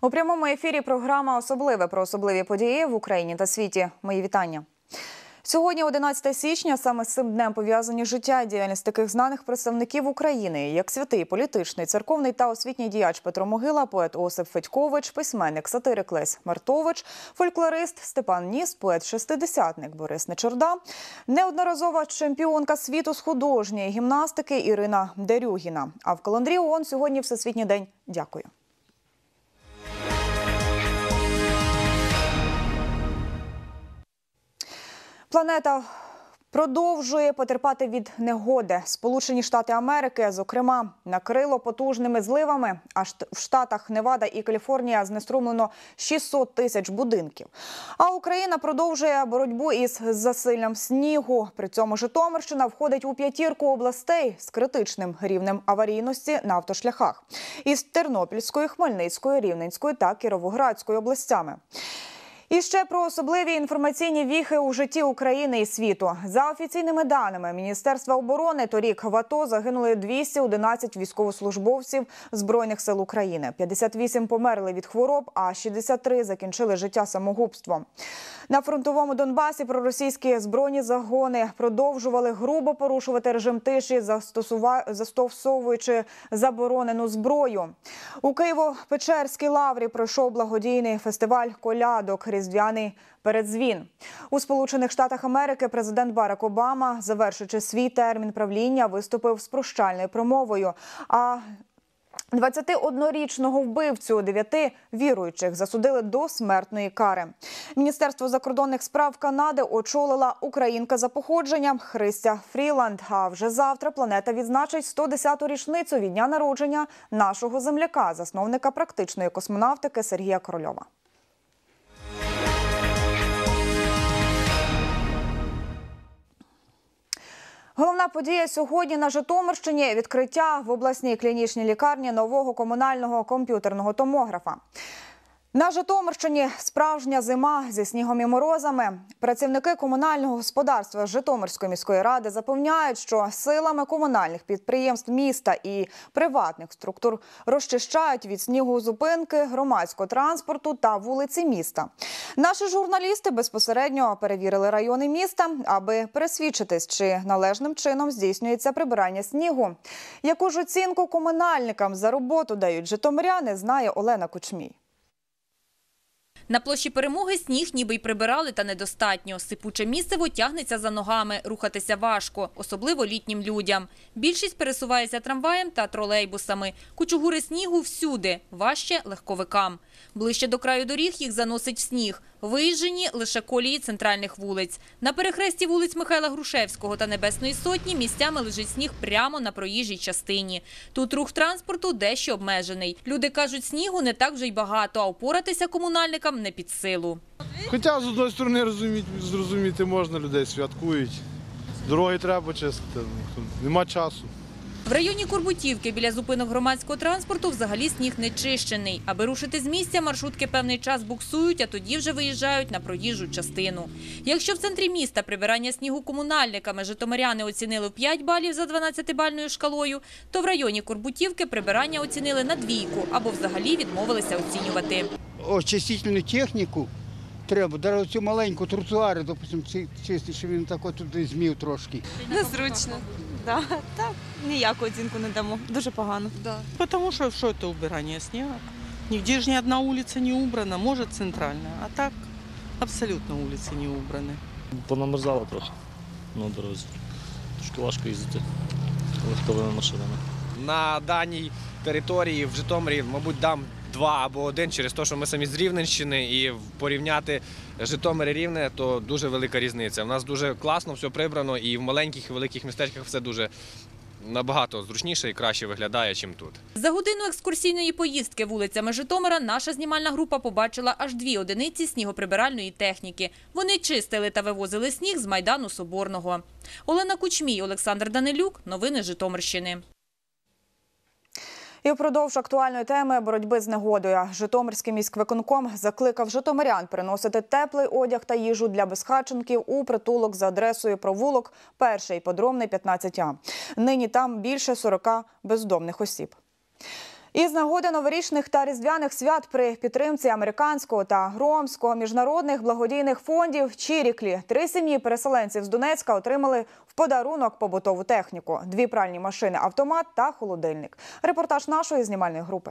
У прямому ефірі програма «Особливе» про особливі події в Україні та світі. Мої вітання. Сьогодні, 11 січня, саме з цим днем пов'язані життя і діяльність таких знаних представників України, як святий політичний, церковний та освітній діяч Петро Могила, поет Осип Федькович, письменник, сатирик Лесь Мартович, фольклорист Степан Ніс, поет-шестидесятник Борис Нечорда, неодноразова чемпіонка світу з художньої гімнастики Ірина Дерюгіна. А в календарі ООН сьогодні Всесвітній день «Дякую». Планета продовжує потерпати від негоди. Сполучені Штати Америки, зокрема, накрило потужними зливами. Аж в штатах Невада і Каліфорнія знеструмлено 600 тисяч будинків. А Україна продовжує боротьбу із засиллям снігу. При цьому Житомирщина входить у п'ятірку областей з критичним рівнем аварійності на автошляхах. Із Тернопільської, Хмельницької, Рівненської та Кіровоградської областями. І ще про особливі інформаційні віхи у житті України і світу. За офіційними даними Міністерства оборони, торік в АТО загинули 211 військовослужбовців Збройних сил України. 58 померли від хвороб, а 63 закінчили життя самогубством. На фронтовому Донбасі проросійські збройні загони продовжували грубо порушувати режим тиші, застосовуючи заборонену зброю. У Києво-Печерській лаврі пройшов благодійний фестиваль колядок «Різдвяний передзвін». У Сполучених Штатах Америки президент Барак Обама, завершуючи свій термін правління, виступив з прощальною промовою. А 21-річного вбивцю 9 віруючих засудили до смертної кари. Міністерство закордонних справ Канади очолила українка за походженням Христя Фріланд. А вже завтра планета відзначить 110-ту річницю від дня народження нашого земляка, засновника практичної космонавтики Сергія Корольова. Головна подія сьогодні на Житомирщині – відкриття в обласній клінічній лікарні нового комунального комп'ютерного томографа. На Житомирщині справжня зима зі снігом і морозами. Працівники комунального господарства Житомирської міської ради запевняють, що силами комунальних підприємств міста і приватних структур розчищають від снігу зупинки громадського транспорту та вулиці міста. Наші журналісти безпосередньо перевірили райони міста, аби пересвідчитись, чи належним чином здійснюється прибирання снігу. Яку ж оцінку комунальникам за роботу дають житомиряни, знає Олена Кучмій. На площі Перемоги сніг ніби й прибирали, та недостатньо. Сипуче місиво тягнеться за ногами, рухатися важко, особливо літнім людям. Більшість пересувається трамваєм та тролейбусами. Кучугури снігу всюди, важче легковикам. Ближче до краю доріг їх заносить в сніг. Виїжджені лише колії центральних вулиць. На перехресті вулиць Михайла Грушевського та Небесної Сотні місцями лежить сніг прямо на проїжджій частині. Тут рух транспорту дещо обмежений. Люди кажуть, снігу не так вже й багато, а упоратися комунальникам не під силу. Хоча, з однієї сторони, зрозуміти можна, людей святкують. Дороги треба чистити, нема часу. В районі Курбутівки біля зупинок громадського транспорту взагалі сніг не чищений. Аби рушити з місця, маршрутки певний час буксують, а тоді вже виїжджають на проїжджу частину. Якщо в центрі міста прибирання снігу комунальниками житомиряни оцінили в 5 балів за 12-бальною шкалою, то в районі Курбутівки прибирання оцінили на 2 або взагалі відмовилися оцінювати. Очистительну техніку треба, навіть цю маленьку тротуари, допустимо, чистити, щоб він так от туди змів трошки. Незручно. Да. Так, ніяку оцінку не дамо. Дуже погано. Да. Потому что это убирание снега. Нигде же ни одна улица не убрана, может центральная, а так абсолютно улицы не убраны. Понамерзало трохи на дорозі. Трошки важко їздити легковими машинами. На даній території в Житомирі, мабуть, дам 2 або 1 через те, що ми самі з Рівненщини, і порівняти Житомир і Рівне, то дуже велика різниця. У нас дуже класно все прибрано, і в маленьких і великих містечках все дуже набагато зручніше і краще виглядає, ніж тут. За годину екскурсійної поїздки вулицями Житомира наша знімальна група побачила аж 2 одиниці снігоприбиральної техніки. Вони чистили та вивозили сніг з Майдану Соборного. Олена Кучмій, Олександр Данилюк. Новини Житомирщини. І впродовж актуальної теми боротьби з негодою Житомирський міськвиконком закликав житомирян приносити теплий одяг та їжу для безхатченків у притулок за адресою провулок 1-й Подромний, 15А. Нині там більше 40 бездомних осіб. Із нагоди новорічних та різдвяних свят при підтримці американського та громського міжнародних благодійних фондів «Чіріклі» 3 сім'ї переселенців з Донецька отримали в подарунок побутову техніку – 2 пральні машини, автомат та холодильник. Репортаж нашої знімальної групи.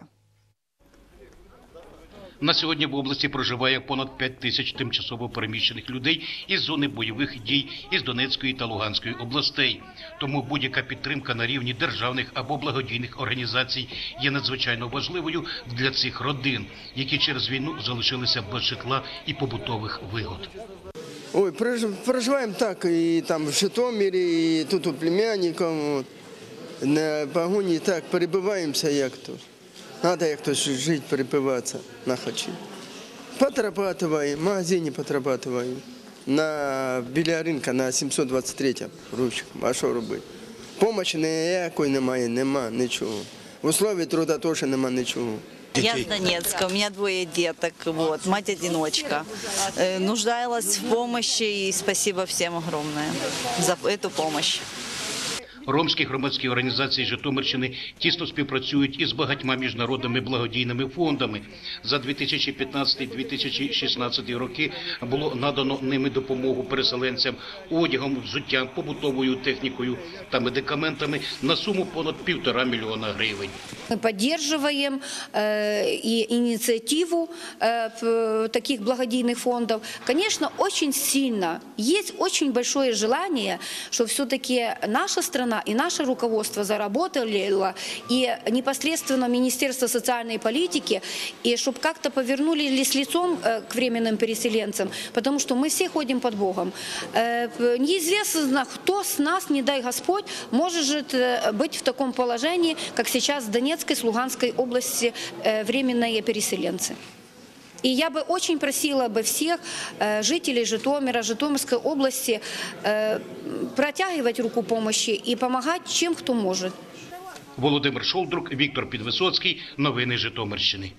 На сьогодні в області проживає понад 5 тисяч тимчасово переміщених людей із зони бойових дій із Донецької та Луганської областей. Тому будь-яка підтримка на рівні державних або благодійних організацій є надзвичайно важливою для цих родин, які через війну залишилися без житла і побутових вигод. Ой, проживаем так, и там в Житомирі, и тут у племянников, вот. На погоні так перебиваємося, як то. Надо як-то жити, перебиватися на хочі. Потрапатываем, в магазині потрапатываем. Біля ринка на 723 ручку, а що робити? Помощі ніякої немає, нема нічого. В условиях труда теж нема нічого. Я с Донецка, у меня 2 деток, вот, мать-одиночка. Нуждалась в помощи, и спасибо всем огромное за эту помощь. Ромські громадські організації Житомирщини тісно співпрацюють із багатьма міжнародними благодійними фондами. За 2015-2016 роки було надано ними допомогу переселенцям одягом, взуттям, побутовою технікою та медикаментами на суму понад 1,5 мільйона гривень. Мы поддерживаем и инициативу таких благодійных фондов. Конечно, очень сильно, есть очень большое желание, что все-таки наша страна и наше руководство заработало, и непосредственно Министерство социальной политики, и чтобы как-то повернулись лицом к временным переселенцам, потому что мы все ходим под Богом. Неизвестно, кто с нас, не дай Господь, может быть в таком положении, как сейчас в Донецкой, с Луганской области временные переселенцы. И я бы очень просила бы всех жителей Житомира, Житомирской области протягивать руку помощи и помогать чем кто может. Володимир Шолдрук, Віктор Підвисоцький. Новини Житомирщини.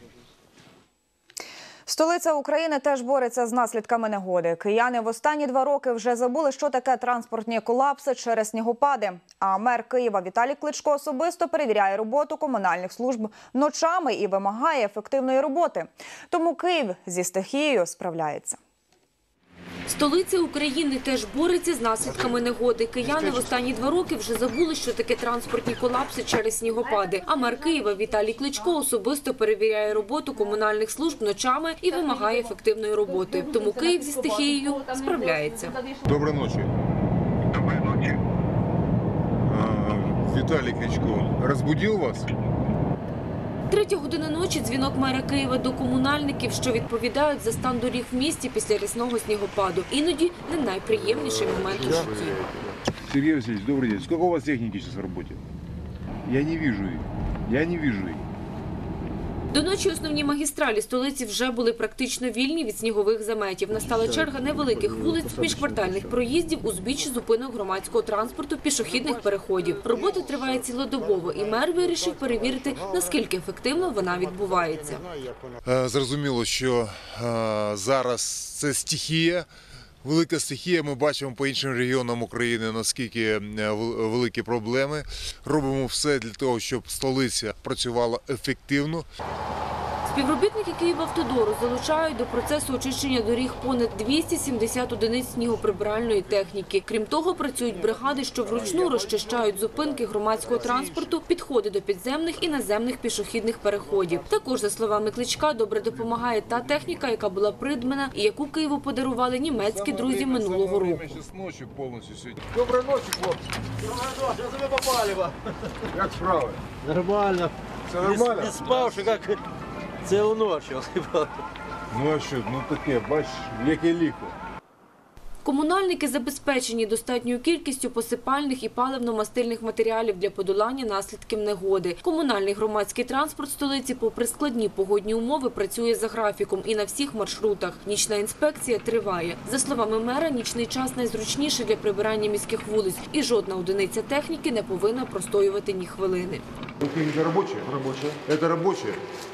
Столиця України теж бореться з наслідками негоди. Кияни в останні 2 роки вже забули, що таке транспортні колапси через снігопади. А мер Києва Віталій Кличко особисто перевіряє роботу комунальних служб ночами і вимагає ефективної роботи. Тому Київ зі стихією справляється. Столиця України теж бореться з наслідками негоди. Кияни в останні 2 роки вже забули, що таке транспортні колапси через снігопади. А мер Києва Віталій Кличко особисто перевіряє роботу комунальних служб ночами і вимагає ефективної роботи. Тому Київ зі стихією справляється. Доброї ночі. Доброї ночі. Віталій Кличко розбудив вас? 3 година ночі дзвінок мера Києва до комунальників, що відповідають за стан доріг в місті після рясного снігопаду. Іноді не найприємніший момент у житті. Сергій Васильович, добрий день. Скільки у вас техніки зараз в роботі? Я не бачу їх. До ночі основні магістралі столиці вже були практично вільні від снігових заметів. Настала черга невеликих вулиць, міжквартальних проїздів, узбіччя зупинок громадського транспорту, пішохідних переходів. Робота триває цілодобово, і мер вирішив перевірити, наскільки ефективно вона відбувається. Зрозуміло, що зараз це стихія. Велика стихія, ми бачимо по іншим регіонам України, наскільки великі проблеми. Робимо все для того, щоб столиця працювала ефективно. Співробітники «Київавтодору» залучають до процесу очищення доріг понад 270 одиниць снігоприбиральної техніки. Крім того, працюють бригади, що вручну розчищають зупинки громадського транспорту, підходи до підземних і наземних пішохідних переходів. Також, за словами Кличка, добре допомагає та техніка, яка була придбана і яку Києву подарували німецькі друзі минулого року. Доброї ночі, хлопці. Що ви попали? Як справи? Нормально. Все нормально? Не спавши, як цілу ніч. Ну а що, таке, бачиш, яке ліхо. Комунальники забезпечені достатньою кількістю посипальних і паливно-мастильних матеріалів для подолання наслідків негоди. Комунальний громадський транспорт столиці, попри складні погодні умови, працює за графіком і на всіх маршрутах. Нічна інспекція триває. За словами мера, нічний час найзручніший для прибирання міських вулиць, і жодна одиниця техніки не повинна простоювати ні хвилини. Це робоче? Це робоче?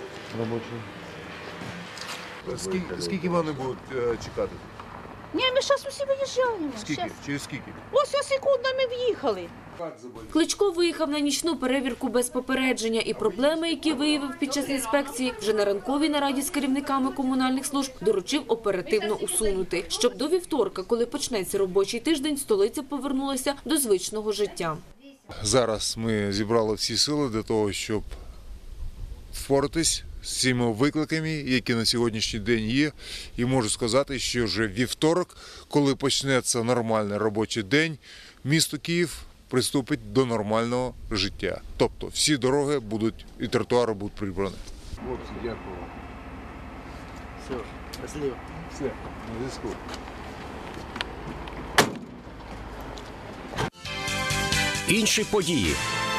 Скільки вони будуть чекати? Ні, ми зараз усі виїжджаємо. Скільки? Через скільки? Ось секундами в'їхали. Кличко виїхав на нічну перевірку без попередження, і проблеми, які виявив під час інспекції, вже на ранковій нараді з керівниками комунальних служб доручив оперативно усунути, щоб до вівторка, коли почнеться робочий тиждень, столиця повернулася до звичного життя. Зараз ми зібрали всі сили для того, щоб впоратись з цими викликами, які на сьогоднішній день є. І можу сказати, що вже вівторок, коли почнеться нормальний робочий день, місто Київ приступить до нормального життя. Тобто всі дороги будуть і тротуари будуть прибрані. Хлопці, дякую. Все, щасливо. Все, на зв'язку. Інші події.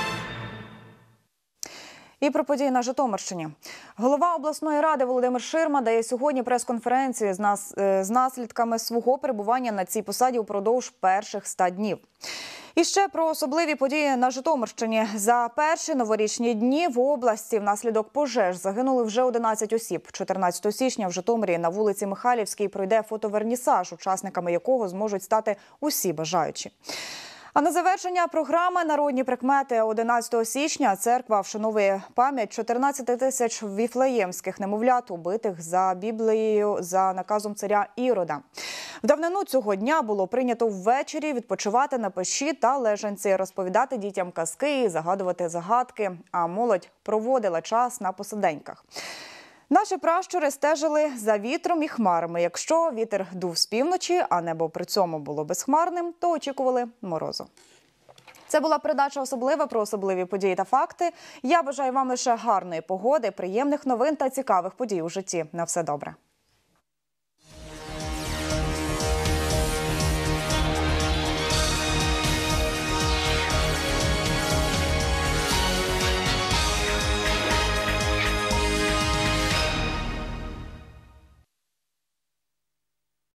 І про події на Житомирщині. Голова обласної ради Володимир Ширма дає сьогодні прес-конференцію з наслідками свого перебування на цій посаді упродовж перших 100 днів. І ще про особливі події на Житомирщині. За перші новорічні дні в області внаслідок пожеж загинули вже 11 осіб. 14 січня в Житомирі на вулиці Михайлівській пройде фотовернісаж, учасниками якого зможуть стати усі бажаючі. А на завершення програми «Народні прикмети» 11 січня церква вшановує пам'ять 14 тисяч віфлеємських немовлят, убитих за Біблією за наказом царя Ірода. В давнину цього дня було прийнято ввечері відпочивати на печі та лежанці, розповідати дітям казки і загадувати загадки, а молодь проводила час на посиденьках. Наші пращури стежили за вітром і хмарами. Якщо вітер дув з півночі, а небо при цьому було безхмарним, то очікували морозу. Це була передача «Особливе» про особливі події та факти. Я бажаю вам лише гарної погоди, приємних новин та цікавих подій у житті. На все добре.